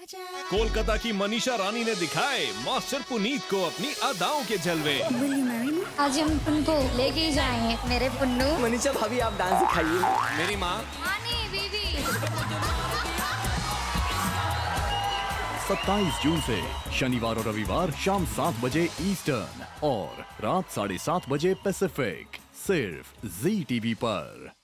कोलकाता की मनीषा रानी ने दिखाए मास्टर पुनीत को अपनी अदाओं के जलवे। आज हम तुमको लेके ही जाएंगे मेरे पुन्नू। मनीषा भाभी आप डांस सिखाइए। मेरी माँ 27 जून से शनिवार और रविवार शाम 7 बजे ईस्टर्न और रात 7:30 बजे पैसिफिक, सिर्फ ZEE TV पर।